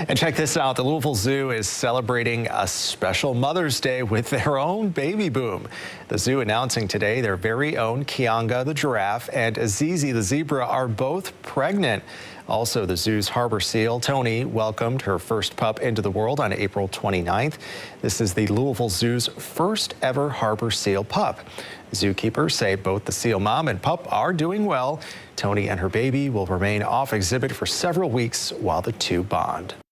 And check this out. The Louisville Zoo is celebrating a special Mother's Day with their own baby boom. The zoo announcing today their very own Kianga the giraffe and Azizi the zebra are both pregnant. Also, the zoo's harbor seal, Tony, welcomed her first pup into the world on April 29th. This is the Louisville Zoo's first ever harbor seal pup. Zookeepers say both the seal mom and pup are doing well. Tony and her baby will remain off exhibit for several weeks while the two bond.